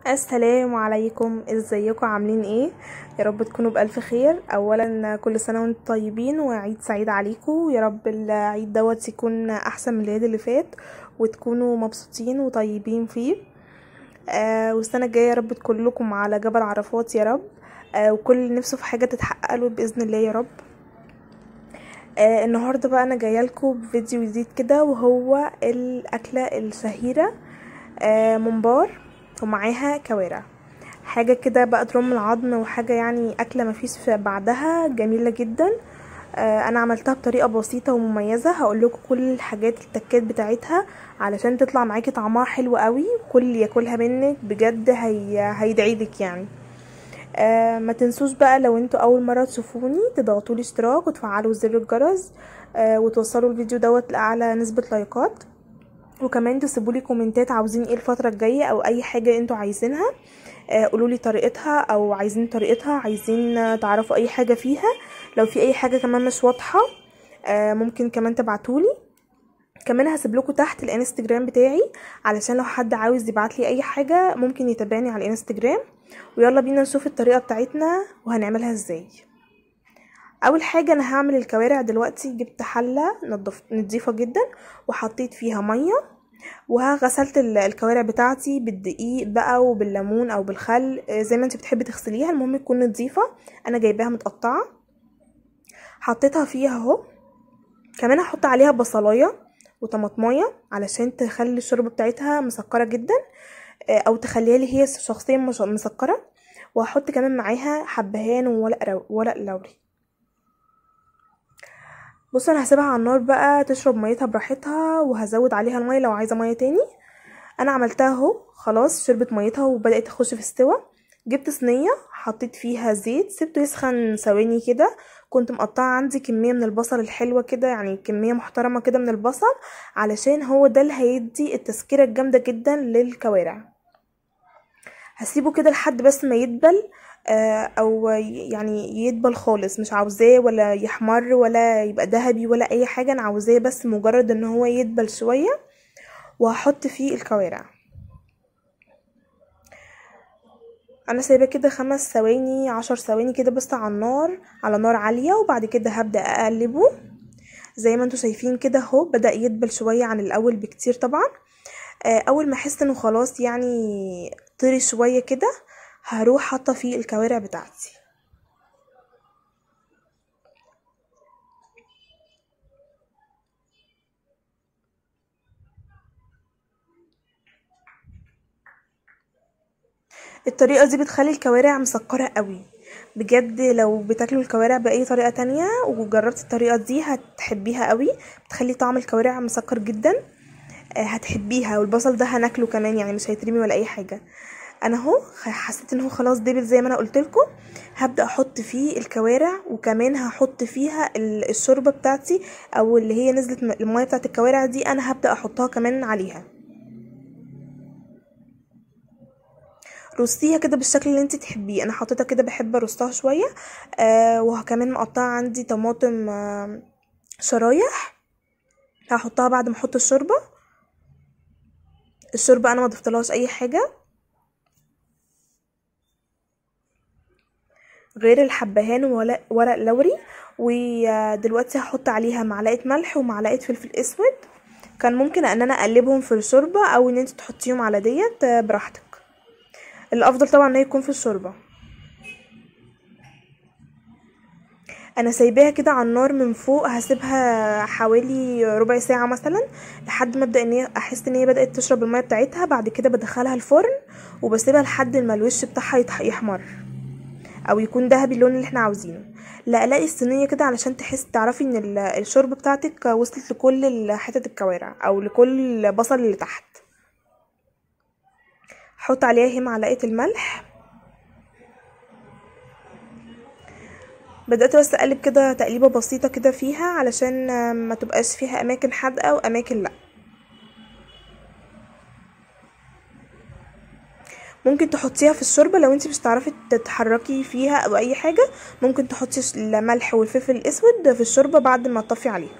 السلام عليكم، ازيكم؟ عاملين ايه؟ يا رب تكونوا بألف خير. اولا كل سنة وانتم طيبين وعيد سعيد عليكم. يا رب العيد دوت يكون احسن من العيد اللي فات وتكونوا مبسوطين وطيبين فيه. والسنة الجاية يا رب تكون لكم على جبل عرفات يا رب. وكل اللي نفسه في حاجة تتحقق له بإذن الله يا رب. النهاردة بقى انا جايه لكم بفيديو جديد كده، وهو الأكلة الشهيرة ممبار ومعاها كوارع. حاجة كده بقى ترم العظم، وحاجة يعني أكلة مفيش بعدها، جميلة جدا. أنا عملتها بطريقة بسيطة ومميزة، هقولكوا كل الحاجات التكات بتاعتها علشان تطلع معاكي طعمها حلو قوي، كل اللي ياكلها منك بجد هيدعيلك يعني. ما تنسوش بقى لو انتوا اول مرة تشوفوني تضغطوا لي اشتراك وتفعلوا زر الجرس، وتوصلوا الفيديو دوت لأعلى نسبة لايكات، وكمان تسيبوا لي كومنتات عاوزين ايه الفتره الجايه او اي حاجه انتوا عايزينها. قولوا لي طريقتها او عايزين طريقتها، عايزين تعرفوا اي حاجه فيها. لو في اي حاجه كمان مش واضحه ممكن كمان تبعتولي. كمان هسيب لكم تحت الانستجرام بتاعي علشان لو حد عاوز يبعت لي اي حاجه ممكن يتابعني على الانستجرام. ويلا بينا نشوف الطريقه بتاعتنا وهنعملها ازاي. اول حاجه انا هعمل الكوارع دلوقتي. جبت حله نضيفه جدا وحطيت فيها ميه، وغسلت الكوارع بتاعتي بالدقيق بقى وبالليمون او بالخل، زي ما انت بتحبي تغسليها، المهم تكون نظيفه. انا جايباها متقطعه حطيتها فيها اهو. كمان هحط عليها بصلايه وطماطمايه علشان تخلي الشوربه بتاعتها مسكره جدا، او تخليها لي هي شخصيا مسكره. وهحط كمان معاها حبهان وورق لوري. بصوا انا هسيبها على النار بقى تشرب ميتها براحتها، وهزود عليها الميه لو عايزه ميه تاني. انا عملتها اهو خلاص، شربت ميتها وبدات تخش في السوا. جبت صينيه حطيت فيها زيت، سبته يسخن ثواني كده. كنت مقطعه عندي كميه من البصل الحلوه كده، يعني كميه محترمه كده من البصل، علشان هو ده اللي هيدي التسكيره الجامده جدا للكوارع. هسيبه كده لحد بس ما يدبل، او يعني يدبل خالص، مش عاوزاه ولا يحمر ولا يبقى ذهبي ولا اي حاجه، انا عاوزاه بس مجرد ان هو يدبل شويه. وهحط فيه الكوارع. انا سايباه كده 5 ثواني 10 ثواني كده بس على النار، على نار عالية، وبعد كده هبدأ اقلبه. زي ما انتوا شايفين كده اهو بدأ يدبل شوية عن الاول بكتير طبعا. اول ما احس انه خلاص يعني طري شوية كده، هروح حاطة فيه الكوارع بتاعتي. الطريقة دي بتخلي الكوارع مسكرة قوي بجد. لو بتاكلوا الكوارع بأي طريقة تانية وجربت الطريقة دي هتحبيها قوي، بتخلي طعم الكوارع مسكر جدا. هتحبيها، والبصل ده هناكله كمان يعني مش هيترمي ولا اي حاجة. انا اهو حسيت ان هو خلاص دبل زي ما انا قلتلكم. هبدأ احط فيه الكوارع، وكمان هحط فيها الشوربة بتاعتي، او اللي هي نزلت المية بتاعت الكوارع دي انا هبدأ احطها كمان عليها. رصيها كده بالشكل اللي انت تحبيه. انا حطيتها كده بحب ارصها شويه. وكمان مقطعه عندي طماطم شرايح، هحطها بعد ما احط الشوربه. الشوربه انا ما ضفتلهاش اي حاجه غير الحبهان وورق لوري. ودلوقتي هحط عليها معلقه ملح ومعلقه فلفل اسود. كان ممكن ان انا اقلبهم في الشوربه، او ان انت تحطيهم على ديت براحتك. الافضل طبعا ان هي يكون في الشوربه. انا سايباها كده على النار من فوق، هسيبها حوالي ربع ساعه مثلا لحد ما ابدا ان هي احس ان هي بدات تشرب الميه بتاعتها. بعد كده بدخلها الفرن وبسيبها لحد ما الوش بتاعها يحمر او يكون ذهبي اللون اللي احنا عاوزينه. لا الاقي الصينيه كده علشان تعرفي ان الشوربه بتاعتك وصلت لكل حتت الكوارع او لكل البصل اللي تحت. حط عليها هي معلقه الملح. بدأت بس اقلب كده تقليبه بسيطه كده فيها علشان ما تبقاش فيها اماكن حادقه واماكن لا. ممكن تحطيها في الشوربه لو انت مش تعرفي تتحركي فيها او اي حاجه. ممكن تحطي الملح والفلفل الاسود في الشوربه بعد ما تطفي عليها.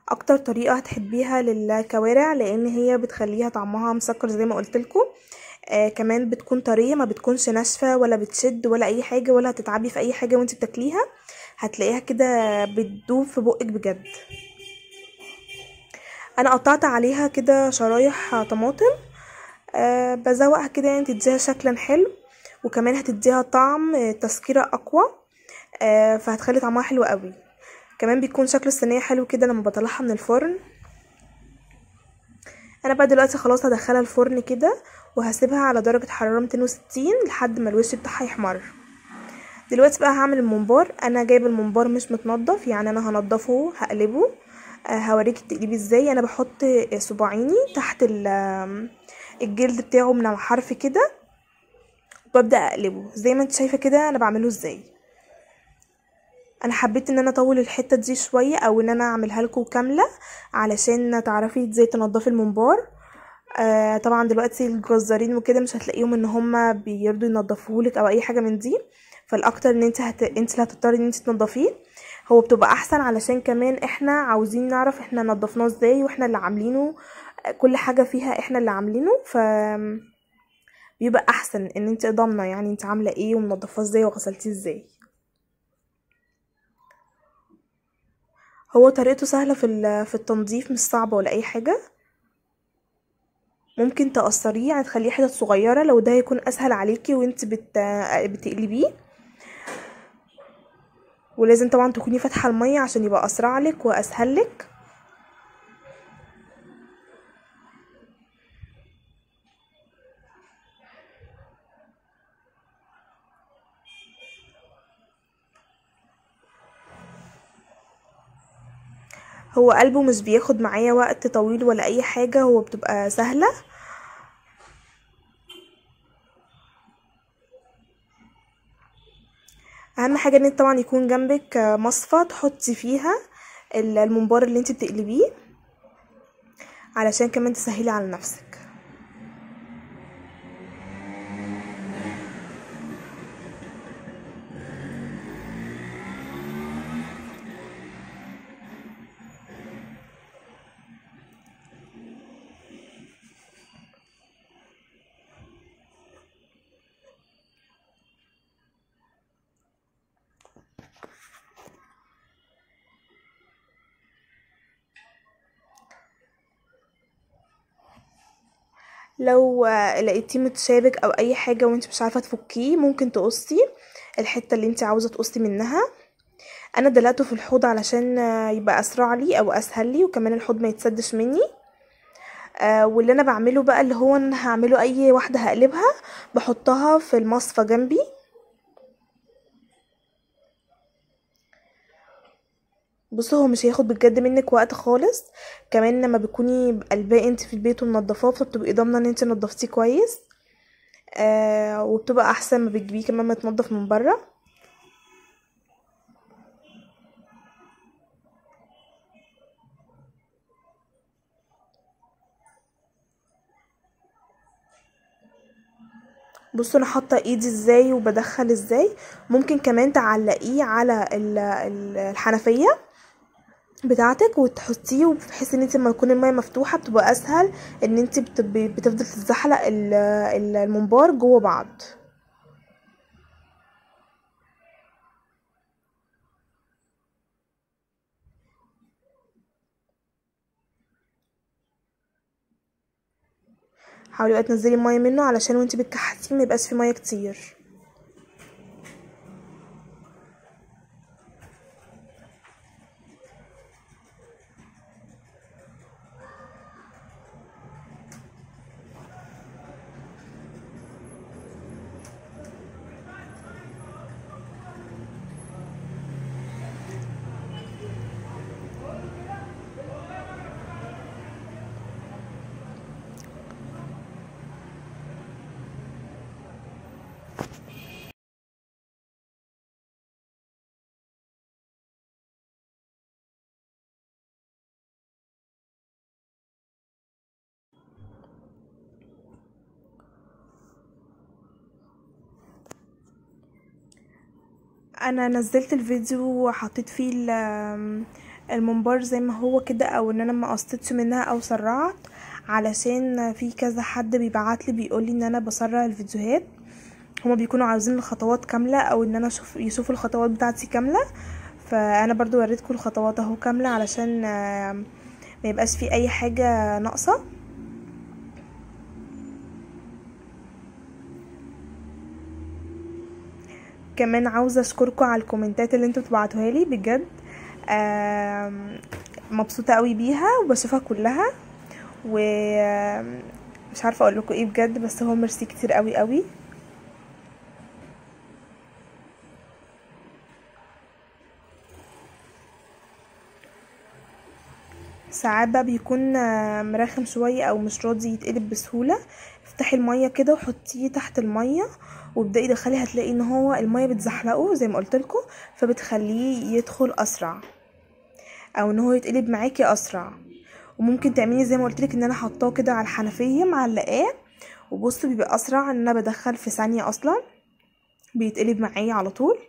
اكتر طريقة هتحبيها للكوارع، لان هي بتخليها طعمها مسكر زي ما قلتلكم. كمان بتكون طرية، ما بتكونش ناشفة ولا بتشد ولا اي حاجة، ولا هتتعبي في اي حاجة وانت بتاكليها. هتلاقيها كده بتدوب في بقك بجد. انا قطعت عليها كده شرايح طماطم. بزوقها كده يعني تديها شكلا حلو، وكمان هتديها طعم تسكيرة اقوى. فهتخلي طعمها حلو قوي. كمان بيكون شكل الصينيه حلو كده لما بطلعها من الفرن. انا بقى دلوقتي خلاص هدخلها الفرن كده، وهسيبها على درجه حراره 260 لحد ما الوش بتاعها يحمر. دلوقتي بقى هعمل الممبار. انا جايبه الممبار مش متنضف، يعني انا هنضفه هقلبه. هوريكي التقليب ازاي. انا بحط صباعيني تحت الجلد بتاعه من على الحرف كده، وببدا اقلبه زي ما انت شايفه كده انا بعمله ازاي. انا حبيت ان انا اطول الحته دي شويه، او ان انا اعملها لكم كامله علشان تعرفي ازاي تنضفي الممبار. طبعا دلوقتي الجزارين وكده مش هتلاقيهم ان هما بيرضوا ينضفوهولك او اي حاجه من دي. فالاكتر ان انت اللي هتضطري ان انت تنضفيه. هو بتبقى احسن علشان كمان احنا عاوزين نعرف احنا نضفناه ازاي، واحنا اللي عاملينه. كل حاجه فيها احنا اللي عاملينه، بيبقى احسن ان انت ضامنه يعني انت عامله ايه ومنضفاه ازاي وغسلتيه ازاي. هو طريقته سهله في التنظيف، مش صعبه ولا اي حاجه. ممكن تقصريه يعني تخليه حتت صغيره لو ده هيكون اسهل عليكي وانت بتقلبيه. ولازم طبعا تكوني فاتحه الميه عشان يبقى اسرع لك واسهل لك. هو قلبه مش بياخد معايا وقت طويل ولا اي حاجه، هو بتبقى سهله. اهم حاجه ان انت طبعا يكون جنبك مصفى تحطي فيها الممبار اللي انت بتقلبيه، علشان كمان تسهلي على نفسك. لو لقيتيه متشابك او اي حاجه وانت مش عارفه تفكيه، ممكن تقصي الحته اللي انت عاوزه تقصي منها. انا دلقته في الحوض علشان يبقى اسرع لي او اسهل لي، وكمان الحوض ما يتسدش مني. واللي انا بعمله بقى اللي هو انا هعمله اي واحده هقلبها بحطها في المصفى جنبي. بصوا هو مش هياخد بجد منك وقت خالص. كمان لما بتكوني قلباه انت في البيت ومنضفاه، فبتبقي ضامنه ان انت نضفتيه كويس. وبتبقى احسن ما بتجيبيه كمان متنضف من بره. بصوا انا حاطه ايدي ازاي وبدخل ازاي. ممكن كمان تعلقيه على الحنفيه بتاعتك وتحطيه، بحيث ان انت لما يكون الميه مفتوحه بتبقى اسهل ان انت بتفضل تتزحلق الممبار جوه بعض. حاولي بقى تنزلي الميه منه علشان وانت بتكحتيه ما يبقاش فيه ميه كتير. انا نزلت الفيديو وحطيت فيه الممبار زي ما هو كده، او ان انا ما قصيتش منها او سرعت، علشان في كذا حد بيبعتلي بيقولي ان انا بسرع الفيديوهات. هما بيكونوا عاوزين الخطوات كاملة، او ان انا يشوفوا الخطوات بتاعتي كاملة. فانا برضو وريتكم الخطوات اهو كاملة، علشان ما يبقاش في اي حاجة ناقصة. كمان عاوزة اشكركم على الكومنتات اللي انتوا بتبعتوها لي بجد. مبسوطة قوي بيها وبشوفها كلها، ومش عارفة اقول لكم ايه بجد، بس هو ميرسي كتير قوي قوي. ساعات بقى بيكون مرخم شوية او مش راضي يتقلب بسهولة. افتحي المية كده وحطيه تحت المية وابدأي دخلي، هتلاقي ان هو المية بتزحلقه زي ما قلتلكوا، فبتخليه يدخل اسرع، او ان هو يتقلب معاكي اسرع. وممكن تعملي زي ما قلتلك ان انا حطاه كده على الحنفية معلقاه، وبصوا بيبقى اسرع، ان انا بدخل في ثانية اصلا بيتقلب معايا على طول.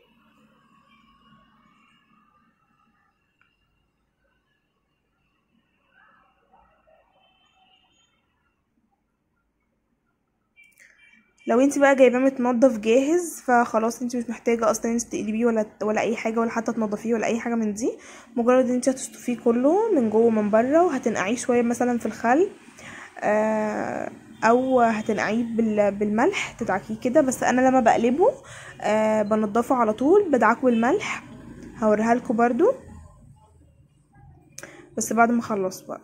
لو انت بقى جايباه متنضف جاهز، فخلاص انت مش محتاجه اصلا انت تقلبيه ولا اي حاجه، ولا حتى تنضفيه ولا اي حاجه من دي. مجرد انت هتشطفيه كله من جوه ومن بره، وهتنقعيه شويه مثلا في الخل، او هتنقعيه بالملح تدعكيه كده. بس انا لما بقلبه بنضفه على طول، بدعكه بالملح. هوريها لكم برضو بس بعد ما اخلص بقى.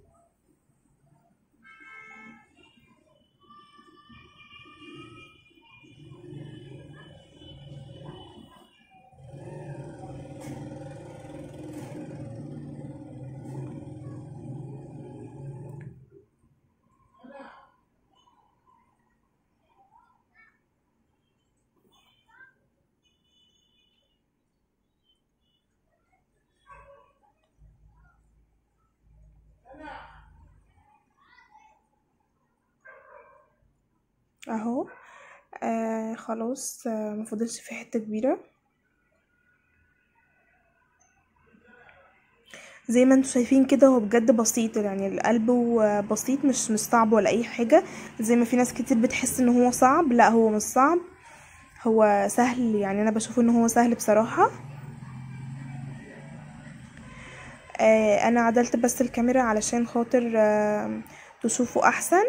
اهو خلاص، مفضلش في حته كبيره. زي ما انتوا شايفين كده، هو بجد بسيط، يعني القلب بسيط، مش صعب ولا اي حاجه. زي ما في ناس كتير بتحس ان هو صعب، لا هو مش صعب، هو سهل. يعني انا بشوف ان هو سهل بصراحه. انا عدلت بس الكاميرا علشان خاطر تشوفوا احسن.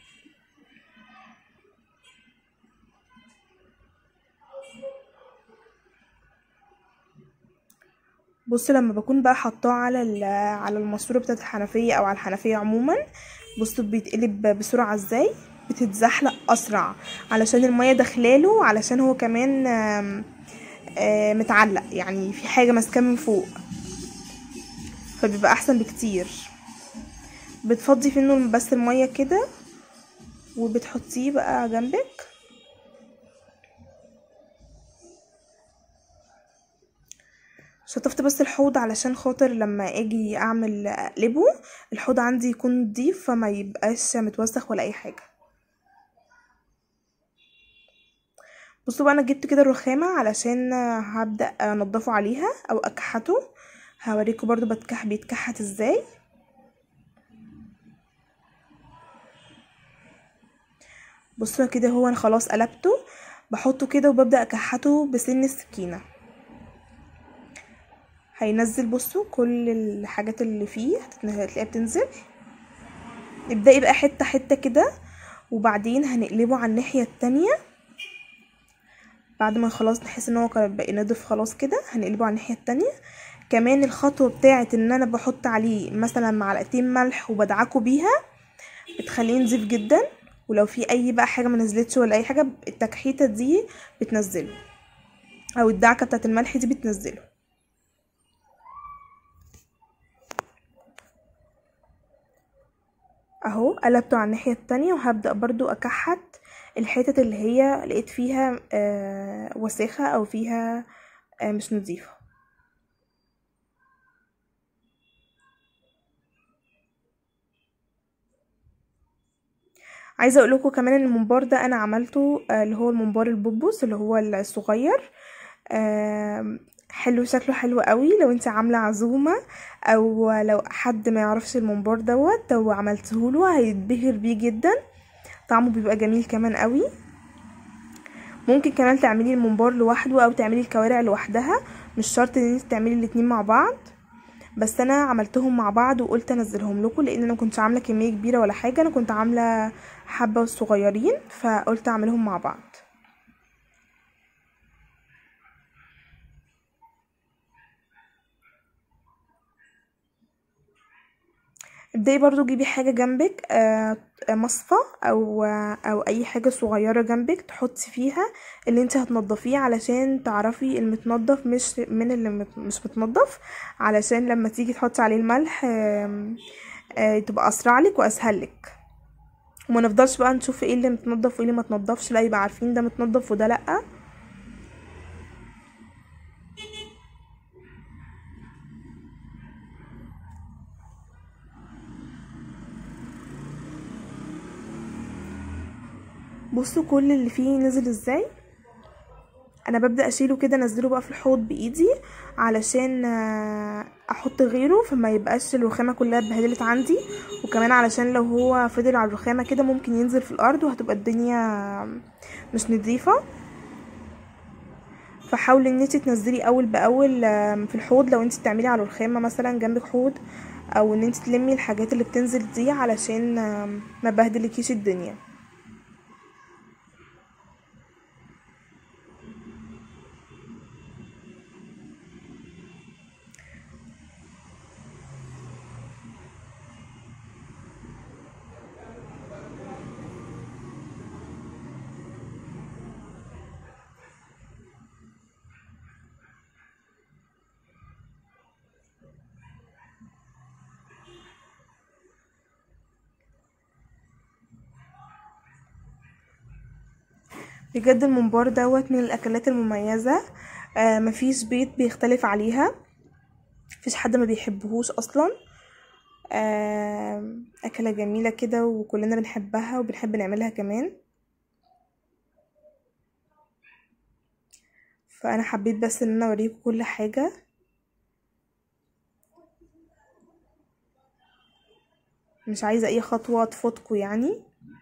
بصوا لما بكون بقى حطاه على الماسوره بتاعه الحنفيه، او على الحنفيه عموما، بصوا بيتقلب بسرعه ازاي، بتتزحلق اسرع، علشان الميه داخلاله، علشان هو كمان متعلق، يعني في حاجه ماسكاه من فوق، فبيبقى احسن بكتير. بتفضي منه بس الميه كده، وبتحطيه بقى جنبك. شطفت بس الحوض علشان خاطر لما اجي اعمل اقلبه، الحوض عندي يكون نضيف، فما يبقاش متوسخ ولا اي حاجه. بصوا بقى، انا جبت كده الرخامه علشان هبدا انضفه عليها او اكحته. هوريكم برضو بيتكحت ازاي. بصوا كده، هو انا خلاص قلبته، بحطه كده وببدا اكحته بسن السكينه. هينزل، بصوا كل الحاجات اللي فيه هتلاقيها بتنزل. ابدأي بقى حتة حتة كده، وبعدين هنقلبه على الناحية التانية. بعد ما خلاص نحس ان هو بقى نضف خلاص كده، هنقلبه على الناحية التانية. كمان الخطوة بتاعت ان انا بحط عليه مثلا معلقتين ملح وبدعكه بيها، بتخليه نضيف جدا. ولو في اي بقى حاجة ما نزلتش ولا اي حاجة، التكحيتة دي بتنزله، او الدعكة بتاعت الملح دي بتنزله. اهو قلبته على الناحية التانية، وهبدأ برضو اكحت الحتت اللي هي لقيت فيها وساخة، او فيها مش نظيفة. عايزة اقول لكم كمان ان الممبار ده انا عملته اللي هو الممبار البوبوس اللي هو الصغير. حلو، شكله حلو قوي لو انت عامله عزومه، او لو حد ما يعرفش الممبار دوت لو عملتهوله هيتبهر بيه جدا. طعمه بيبقى جميل كمان قوي. ممكن كمان تعملي الممبار لوحده او تعملي الكوارع لوحدها، مش شرط ان انت تعملي الاتنين مع بعض. بس انا عملتهم مع بعض وقلت انزلهم لكم، لان انا كنتش عامله كميه كبيره ولا حاجه، انا كنت عامله حبه صغيرين فقلت اعملهم مع بعض. ابدأي برضو جيبي حاجة جنبك، مصفى او اي حاجة صغيرة جنبك تحطي فيها اللي انت هتنضفيه، علشان تعرفي المتنضف مش من اللي مش متنضف، علشان لما تيجي تحطي عليه الملح تبقى اسرع لك واسهل لك. وما نفضلش بقى نشوف ايه اللي متنضف وايه اللي ما تنضفش، لا يبقى عارفين ده متنضف وده لا. بصوا كل اللي فيه نزل ازاي. انا ببدأ اشيله كده، انزله بقى في الحوض بايدي علشان احط غيره، فما يبقاش الرخامة كلها اتبهدلت عندي، وكمان علشان لو هو فضل على الرخامة كده ممكن ينزل في الارض وهتبقى الدنيا مش نظيفة. فحاولي ان انت تنزلي اول باول في الحوض لو انت بتعملي على الرخامة مثلا جنبك حوض، او ان انت تلمي الحاجات اللي بتنزل دي علشان ما بهدلكيش الدنيا. بجد الممبار دوت من الاكلات المميزة، مفيش بيت بيختلف عليها، مفيش حد ما بيحبهوش اصلا. اكلة جميلة كده وكلنا بنحبها وبنحب نعملها كمان. فانا حبيت بس ان انا اوريكم كل حاجة. مش عايزة اي خطوة تفوتكم يعني.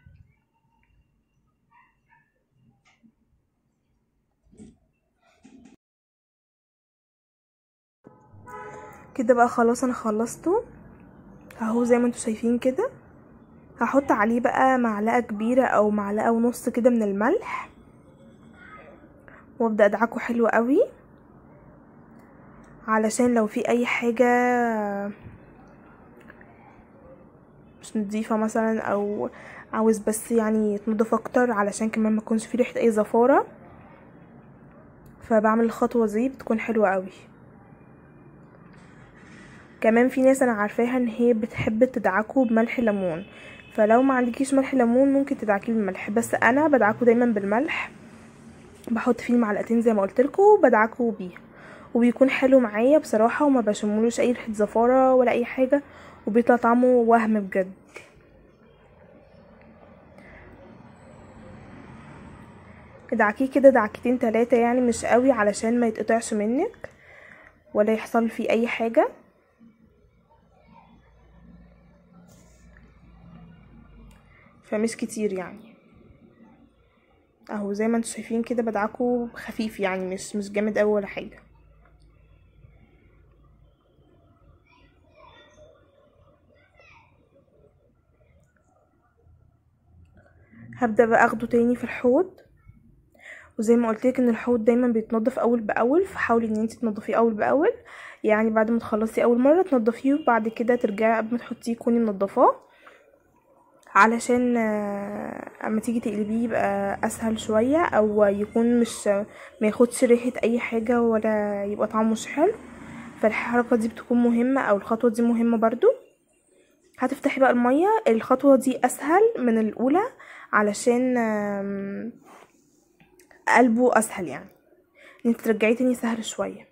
كده بقى خلاص انا خلصته اهو زي ما انتوا شايفين كده. هحط عليه بقى معلقة كبيرة او معلقة ونص كده من الملح، وابدأ ادعكه حلو قوي، علشان لو في اي حاجة مش نضيفة مثلا، او عاوز بس يعني يتنضف اكتر، علشان كمان ما يكونش فيه ريحة اي زفارة. فبعمل الخطوة دي بتكون حلوة قوي. كمان في ناس انا عارفاها ان هي بتحب تدعكه بملح ليمون، فلو ما عندكيش ملح ليمون ممكن تدعكيه بالملح، بس انا بدعكه دايما بالملح، بحط فيه معلقتين زي ما قلتلكوا بدعكه بيه، وبيكون حلو معايا بصراحة، وما بشملوش اي ريحة زفارة ولا اي حاجة، وبيطلع طعمه وهم بجد. ادعكيه كده دعكتين 3 يعني، مش قوي علشان ما يتقطعش منك ولا يحصل فيه اي حاجة. فمش كتير يعني، اهو زي ما انتوا شايفين كده بدعكه خفيف يعني، مش جامد قوي ولا حاجة. هبدأ بقى اخده تاني في الحوض، وزي ما قلتلك ان الحوض دايما بيتنضف اول باول، فحاولي ان انت تنضفيه اول باول، يعني بعد ما تخلصي اول مره تنضفيه وبعد كده ترجعي قبل ما تحطيه كوني منضفاه، علشان اما تيجي تقلبيه يبقى اسهل شويه، او يكون مش ما ياخدش ريحه اي حاجه ولا يبقى طعمه مش حلو. فالحركه دي بتكون مهمه، او الخطوه دي مهمه برضو. هتفتحي بقى الميه، الخطوه دي اسهل من الاولى علشان قلبه اسهل يعني، انت ترجعيه تاني سهل شويه.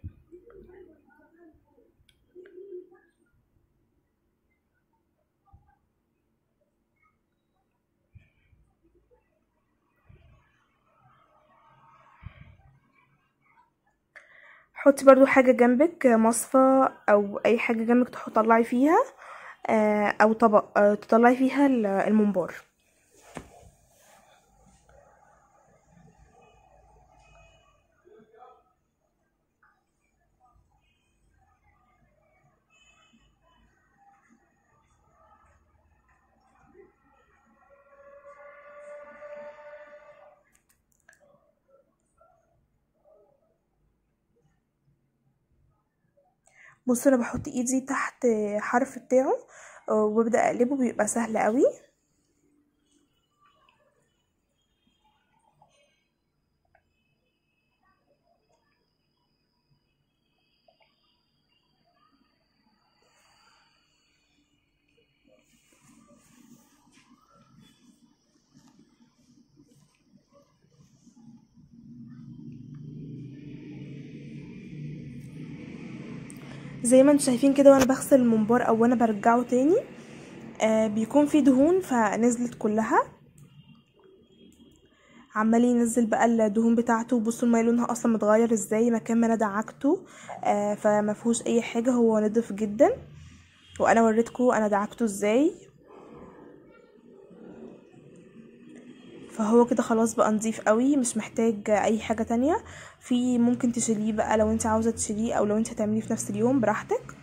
حطي برضو حاجة جنبك، مصفى او اي حاجة جنبك تطلعي فيها، او طبق تطلعي فيها الممبار. بصوا انا بحط ايدي تحت حرف بتاعه وببدأ اقلبه، بيبقى سهل قوي. زي ما انتم شايفين كده، وانا بغسل الممبار او وانا برجعه تاني بيكون فيه دهون فنزلت كلها. عمال ينزل بقى الدهون بتاعته. بصوا الميه لونها اصلا متغير ازاي مكان ما انا دعكته. فما فيهوش اي حاجه، هو نضف جدا. وانا وريتكم انا دعكته ازاي. فهو كده خلاص بقى نضيف قوي، مش محتاج اي حاجه تانية. في ممكن تشيليه بقى لو انت عاوزه تشيليه، او لو انت هتعمليه في نفس اليوم براحتك.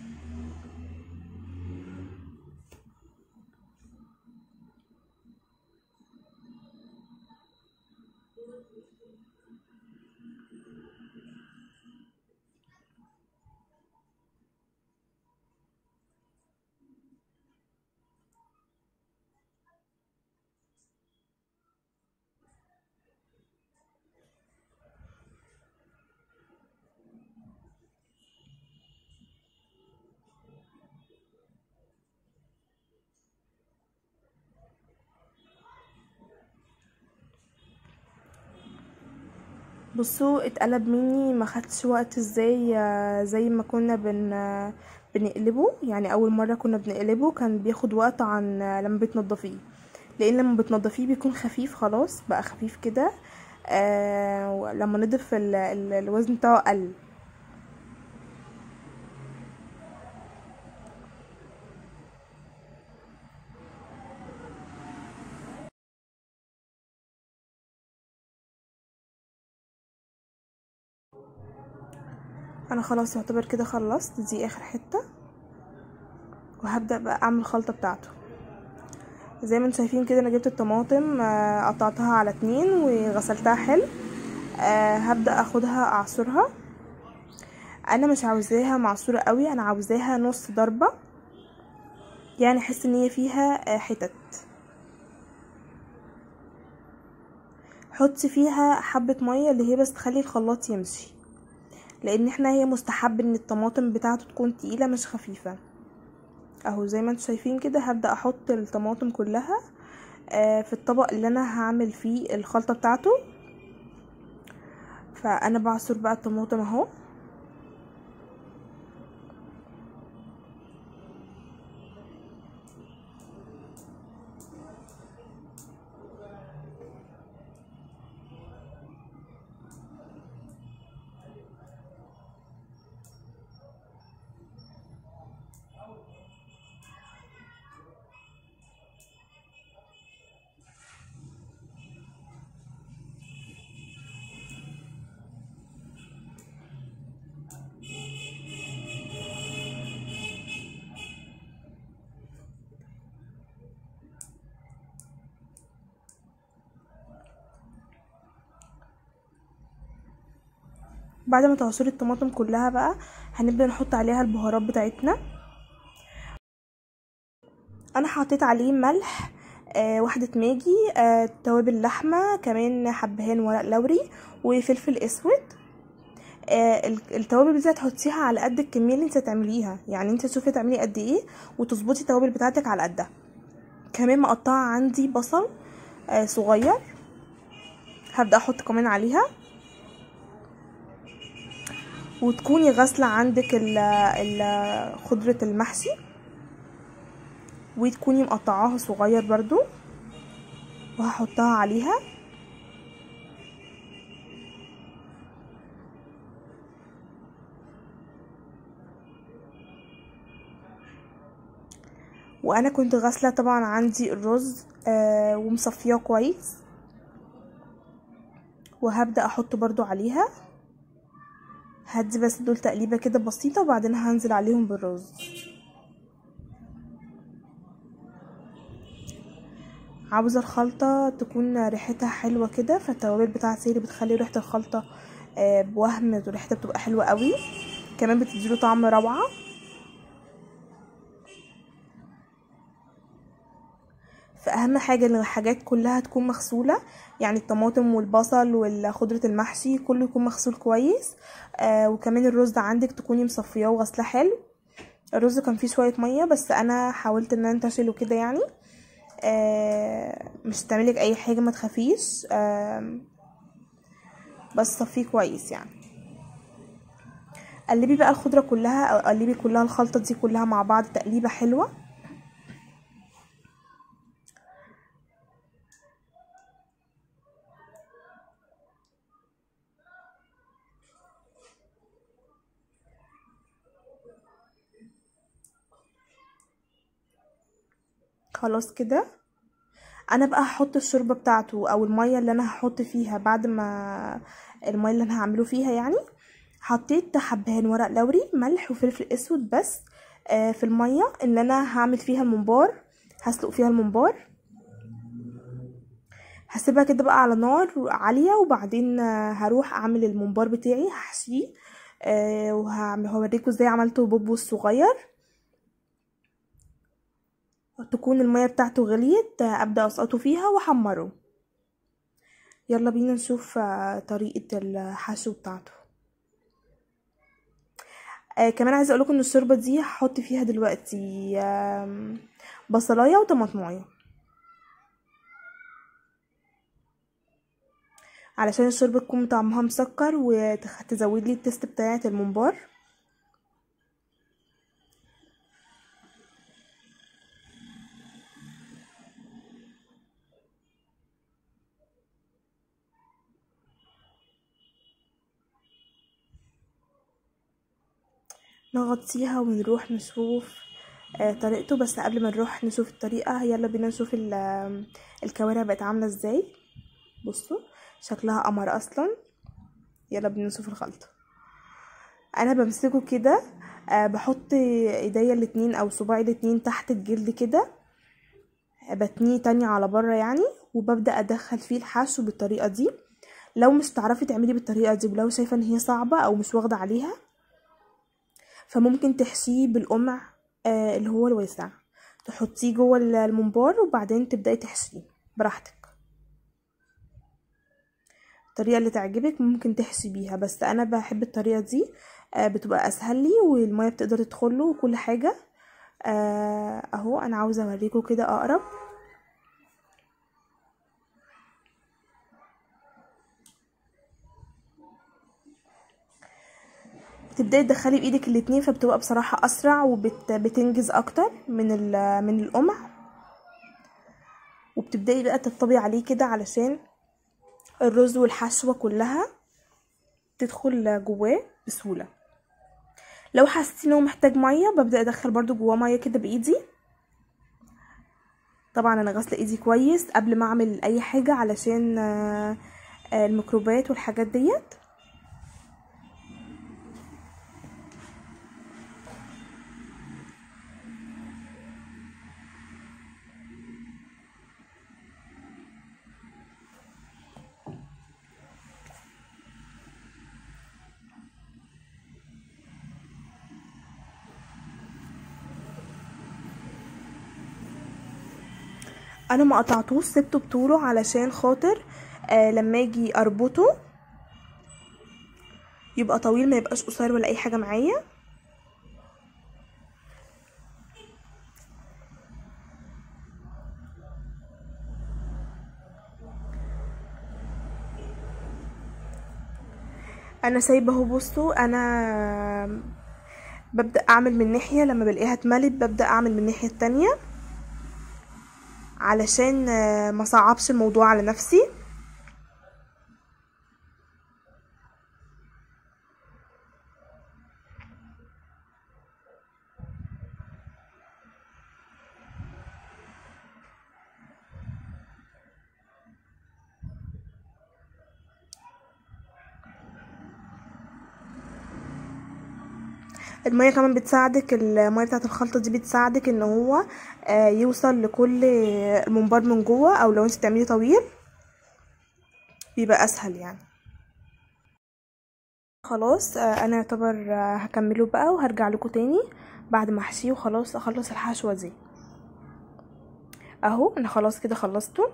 بصوا اتقلب مني، ما خدش وقت ازاي زي ما كنا بنقلبه. يعني اول مره كنا بنقلبه كان بياخد وقت عن لما بتنضفيه، لان لما بتنضفيه بيكون خفيف، خلاص بقى خفيف كده. لما نضف الوزن بتاعه قل. انا خلاص يعتبر كده خلصت، دي اخر حته. وهبدا بقى اعمل الخلطه بتاعته. زي ما انتم شايفين كده، انا جبت الطماطم قطعتها على 2 وغسلتها حلو. هبدا اخدها اعصرها. انا مش عاوزاها معصوره قوي، انا عاوزاها نص ضربه، يعني احس ان هي فيها حتت. حطي فيها حبه ميه اللي هي بس تخلي الخلاط يمشي، لان احنا هي مستحب ان الطماطم بتاعته تكون تقيله مش خفيفه. اهو زي ما انتم شايفين كده، هبدا احط الطماطم كلها في الطبق اللي انا هعمل فيه الخلطه بتاعته. فانا بعصر بقى الطماطم اهو. بعد ما تعصري الطماطم كلها بقى، هنبدا نحط عليها البهارات بتاعتنا. انا حطيت عليه ملح، واحدة ماجي، توابل لحمة كمان، حبهان ورق لوري وفلفل اسود. التوابل دي هتحطيها على قد الكمية اللي انت هتعمليها، يعني انت تشوفي تعملي قد ايه وتظبطي التوابل بتاعتك على قدها. كمان مقطعة عندي بصل صغير، هبدأ احط كمان عليها. وتكوني غاسلة عندك خضرة المحشي، وتكوني مقطعاها صغير برضو وهحطها عليها. وانا كنت غاسله طبعا عندي الرز ومصفياه كويس، وهبدا احطه برضو عليها. هدي بس دول تقليبه كده بسيطه، وبعدين هنزل عليهم بالرز. عاوزه الخلطه تكون ريحتها حلوه كده، فالتوابل بتاعتي اللي بتخلي ريحه الخلطه بوهم ريحتها بتبقى حلوه قوي، كمان بتديله طعم روعه. فاهم حاجه ان الحاجات كلها تكون مغسوله، يعني الطماطم والبصل والخضره المحشي كله يكون مغسول كويس. وكمان الرز عندك تكوني مصفياه وغسلاه حلو. الرز كان فيه شويه ميه، بس انا حاولت ان انا انتشله كده يعني. مش هتعملك اي حاجه، ما تخافيش. بس صفيه كويس يعني. قلبي بقى الخضره كلها، او قلبي كلها الخلطه دي كلها مع بعض تقليبه حلوه. خلاص كده. انا بقى هحط الشوربه بتاعته او الميه اللي انا هحط فيها بعد ما الميه اللي انا هعمله فيها يعني. حطيت حبهان ورق لوري، ملح وفلفل اسود بس في الميه اللي انا هعمل فيها الممبار، هسلق فيها الممبار. هسيبها كده بقى على نار عاليه، وبعدين هروح اعمل الممبار بتاعي، هحشيه. وهوريكم ازاي عملته بوبو الصغير. تكون الميه بتاعته غليت، ابدا اسقطه فيها واحمره. يلا بينا نشوف طريقة الحشو بتاعته. كمان عايزة اقولكم ان الشوربة دي هحط فيها دلوقتي بصلاية وطماطمايه، علشان الشوربة تكون طعمها مسكر وتزود لي التست بتاعة الممبار. نغطيها ونروح نشوف طريقته. بس قبل ما نروح نشوف الطريقة، يلا بينا نشوف الكوارع بقت عاملة ازاي. بصوا شكلها قمر اصلا. يلا بينا نشوف الخلطة. انا بمسكه كده، بحط ايديا الاتنين او صباعي الاتنين تحت الجلد كده، بتنيه تانية على بره يعني، وببدأ ادخل فيه الحشو بالطريقة دي. لو مش تعرفي تعملي بالطريقة دي، ولو شايفة ان هي صعبة او مش واخدة عليها، فممكن تحشيه بالقمع اللي هو الواسع، تحطيه جوه الممبار وبعدين تبدأي تحشيه براحتك. الطريقة اللي تعجبك ممكن تحشي بيها، بس انا بحب الطريقة دي، بتبقى اسهل لي والمية بتقدر تدخله وكل حاجة. اهو انا عاوزة اوريكم كده اقرب. بتبداي تدخلي بايدك الاتنين، فبتبقى بصراحة اسرع وبتنجز اكتر من القمع. وبتبداي بقى تطبي عليه كده علشان الرز والحشوة كلها تدخل جواه بسهولة. لو حسيت انه محتاج مية، ببدأ ادخل برضو جواه مية كده بايدي. طبعا انا غاسله ايدي كويس قبل ما اعمل اي حاجة، علشان الميكروبات والحاجات ديت. انا ما قطعتوش، سبته بطوله علشان خاطر لما اجي اربطه يبقى طويل، ما يبقاش قصير ولا اي حاجه معايا. انا سايبه اهو. بصوا انا ببدا اعمل من ناحيه، لما بلاقيها اتملت ببدا اعمل من الناحيه التانية، علشان ما صعبش الموضوع على نفسي. المية كمان بتساعدك، المية بتاعت الخلطة دي بتساعدك ان هو يوصل لكل الممبار من جوه، او لو انت بتعملي طويل بيبقى اسهل يعني. خلاص انا يعتبر هكمله بقى وهرجع لكم تاني بعد ما احشيه وخلاص اخلص الحشوة دي. اهو انا خلاص كده خلصته.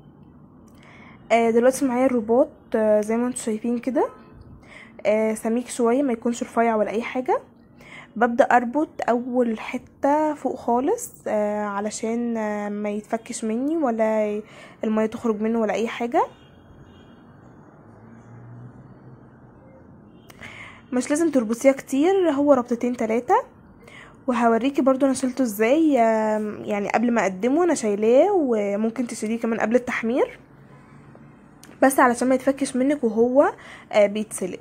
دلوقتي معايا الرباط زي ما انتم شايفين كده، سميك شوية، ما يكونش رفيع ولا اي حاجة. ببدأ اربط اول حتة فوق خالص علشان ما يتفكش مني ولا المية تخرج منه ولا اي حاجة. مش لازم تربطيها كتير، هو ربطتين 3. وهوريكي برضو انا شلته ازاي، يعني قبل ما اقدمه انا شايلاه، وممكن تشيليه كمان قبل التحمير بس علشان ما يتفكش منك وهو بيتسلق.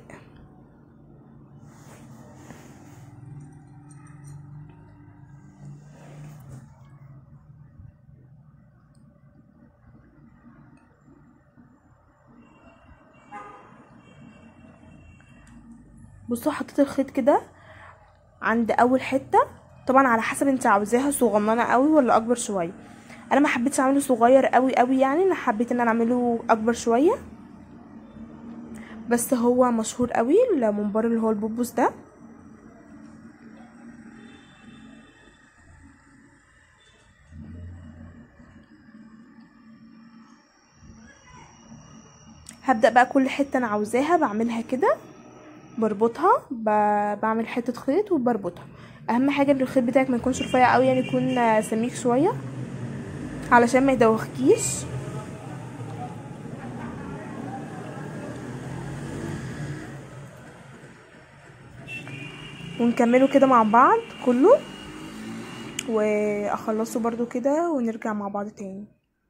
بصوا حطيت الخيط كده عند اول حته، طبعا على حسب انت عاوزاها صغننه قوي ولا اكبر شويه. انا ما حبيتش اعمله صغير قوي قوي يعني، انا حبيت ان انا اعمله اكبر شويه. بس هو مشهور قوي الممبار اللي هو البوبوس ده. هبدأ بقى كل حته انا عاوزاها بعملها كده، بربطها بعمل حته خيط وبربطها. اهم حاجه ان الخيط بتاعك ما يكونش رفيع قوي، يعني يكون سميك شويه علشان ما يدوخكيش. ونكمله كده مع بعض كله، واخلصه برضو كده ونرجع مع بعض تاني.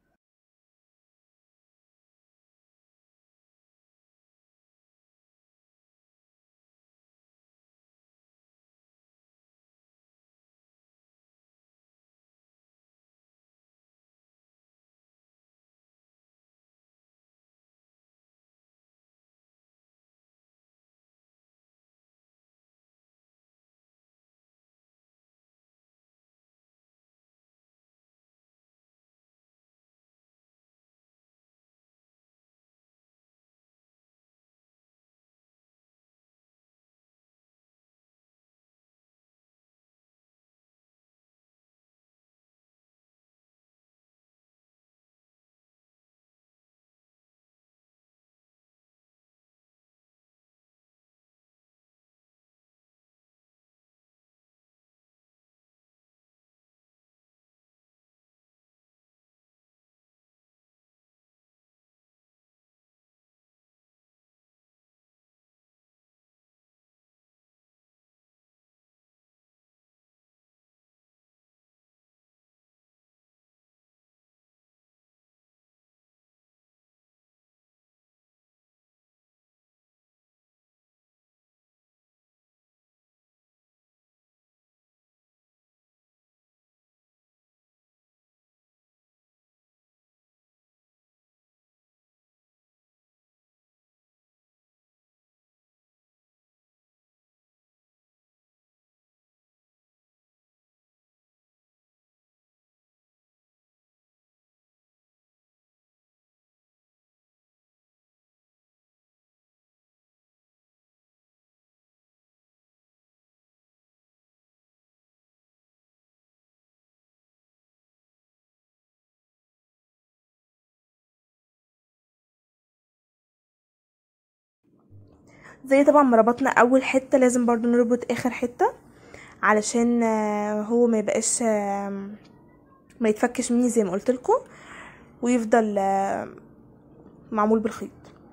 زي طبعا ما ربطنا اول حته لازم برضو نربط اخر حته علشان هو ما يبقاش ما يتفكش مني زي ما قلت لكم، ويفضل معمول بالخيط.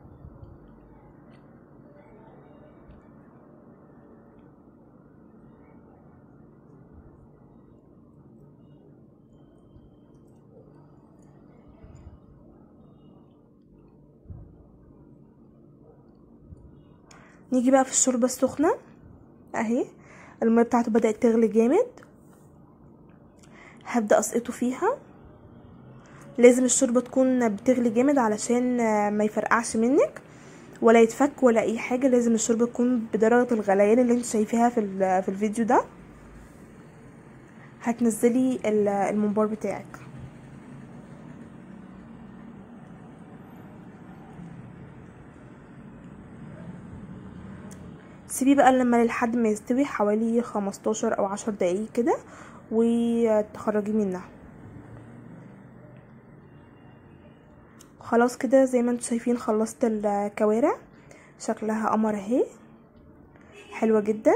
نيجي بقى في الشوربه السخنه اهي، الميه بتاعته بدات تغلي جامد. هبدا اسقطه فيها، لازم الشوربه تكون بتغلي جامد علشان ما يفرقعش منك. ولا يتفك ولا اي حاجه. لازم الشوربه تكون بدرجه الغليان اللي انت شايفاها في الفيديو ده. هتنزلي الممبار بتاعك. سيبيه بقى لما لحد ما يستوي حوالي 15 او 10 دقايق كده وتخرجيه منها. خلاص كده زي ما انتم شايفين خلصت الكوارع. شكلها قمر اهي، حلوه جدا،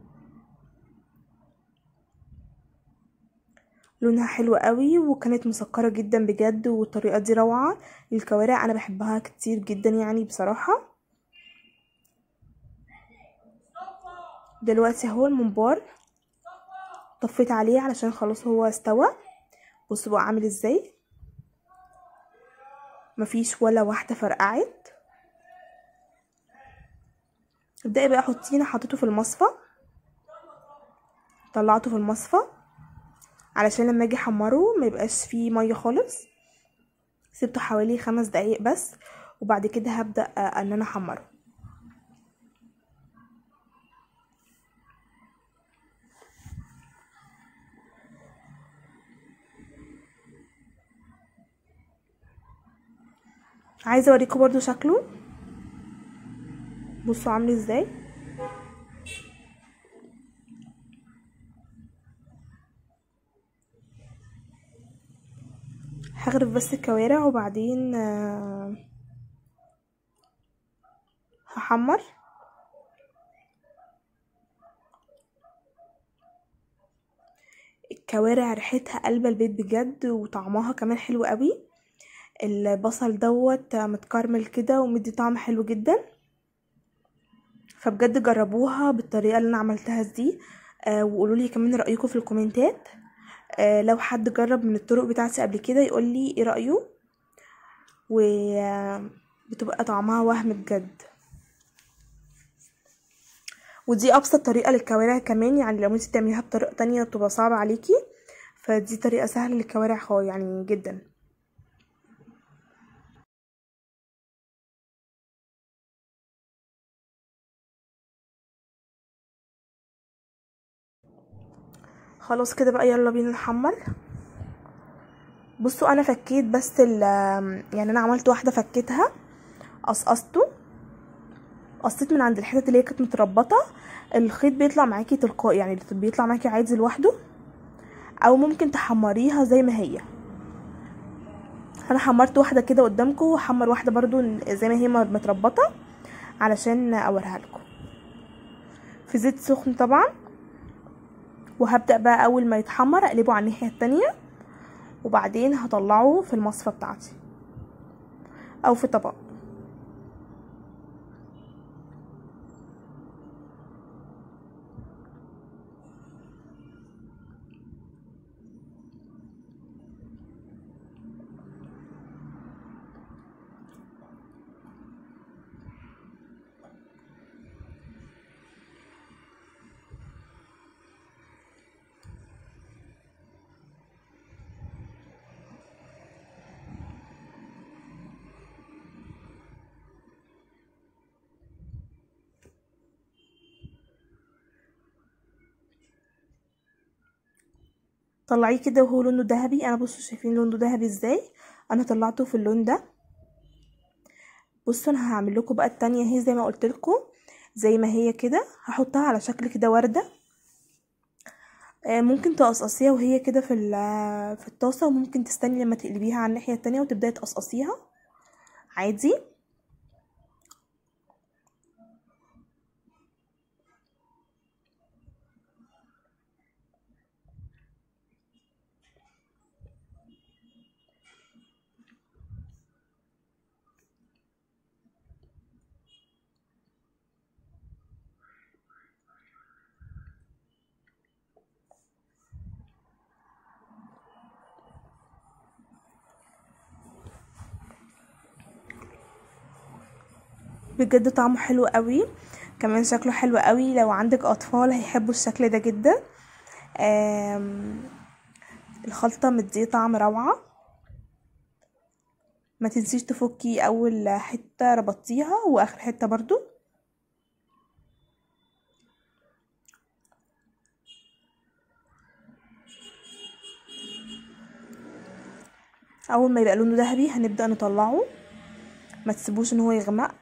لونها حلو قوي، وكانت مسكره جدا بجد، والطريقه دي روعه. الكوارع انا بحبها كتير جدا يعني بصراحه. دلوقتي اهو الممبار طفيت عليه علشان خلاص هو استوى. بصوا بقى عامل ازاي، مفيش ولا واحده فرقعت. ابدأي بقى حطينه، حطيته في المصفى، طلعته في المصفى علشان لما اجي احمره ما يبقاش فيه ميه خالص. سبته حوالي 5 دقايق بس، وبعد كده هبدأ ان انا احمره. عايزه اوريكم برضو شكله، بصوا عامل ازاي. هغرف بس الكوارع وبعدين هحمر. الكوارع ريحتها قلب البيت بجد، وطعمها كمان حلو قوي. البصل دوت متكرمل كده ومدي طعم حلو جدا. فبجد جربوها بالطريقه اللي انا عملتها دي. وقولوا لي كمان رايكم في الكومنتات. لو حد جرب من الطرق بتاعتي قبل كده يقول لي ايه رايه. وبتبقى طعمها وهم بجد. ودي ابسط طريقه للكوارع كمان، يعني لو انت تعمليها بطريقه تانية بتبقى صعبه عليكي، فدي طريقه سهله للكوارع يعني جدا. خلاص كده بقى يلا بينا نحمر. بصوا انا فكيت بس يعني انا عملت واحده فكيتها، قصيت من عند الحتت اللي هي كانت متربطه. الخيط بيطلع معاكي تلقائي، يعني بيطلع معاكي عادي لوحده، او ممكن تحمريها زي ما هي. انا حمرت واحده كده قدامكم، وحمر واحده برضو زي ما هي متربطه علشان اوريها لكم في زيت سخن طبعا. وهبدأ بقى اول ما يتحمر اقلبه على الناحيه التانية، وبعدين هطلعه في المصفى بتاعتي او في طبق. طلعيه كده وهو لونه ذهبي. انا بصوا شايفين لونه ذهبي ازاي، انا طلعته في اللون ده. بصوا انا هعمل لكم بقى التانية اهي زي ما قلت لكم، زي ما هي كده هحطها على شكل كده وردة. ممكن تقصقصيها وهي كده في الطاسة، وممكن تستني لما تقلبيها على الناحية التانية وتبداي تقصقصيها عادي. بجد طعمه حلو قوي، كمان شكله حلو قوي. لو عندك اطفال هيحبوا الشكل ده جدا. الخلطة مديه طعم روعة. ما تنسيش تفكي اول حتة ربطيها واخر حتة برضو. اول ما يبقى لونه ذهبي هنبدأ نطلعه، ما تسيبوش ان هو يغمق.